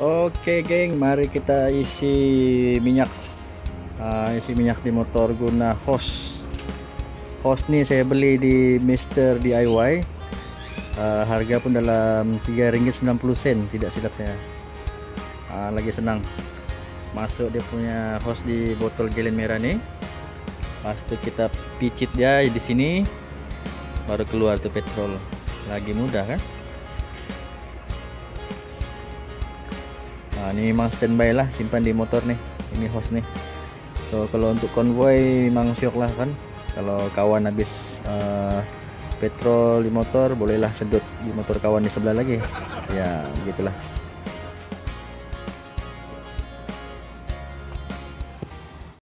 Oke geng, mari kita isi minyak. Isi minyak di motor guna hose. Hose nih saya beli di Mister DIY. Harga pun dalam Rp3.90 tidak silap saya. Lagi senang masuk dia punya hose di botol gelen merah nih. Pas itu kita picit dia di sini, baru keluar tuh petrol. Lagi mudah kan? Ini memang standby lah, simpan di motor nih. Ini hose nih. So kalau untuk konvoy memang syok lah kan. Kalau kawan habis petrol di motor, bolehlah sedot di motor kawan di sebelah lagi. Ya begitulah.